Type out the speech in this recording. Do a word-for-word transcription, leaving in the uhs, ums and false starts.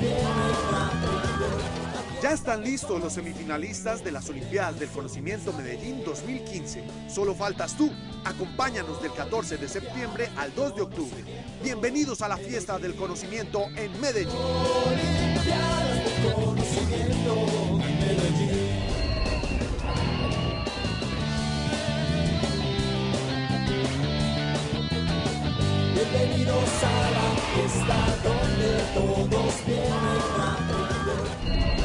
Ya están listos los semifinalistas de las Olimpiadas del Conocimiento Medellín dos mil quince. Solo faltas tú. Acompáñanos del catorce de septiembre al dos de octubre. Bienvenidos a la fiesta del conocimiento en Medellín. Olimpiadas del Conocimiento Medellín. Bienvenidos a la fiesta donde todos vienen a aprender.